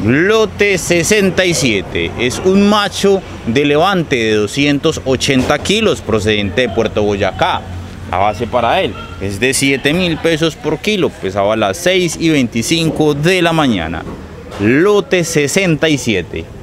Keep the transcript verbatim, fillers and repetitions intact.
Lote sesenta y siete, es un macho de levante de doscientos ochenta kilos procedente de Puerto Boyacá. La base para él es de siete mil pesos por kilo, pesaba a las seis y veinticinco de la mañana. Lote sesenta y siete.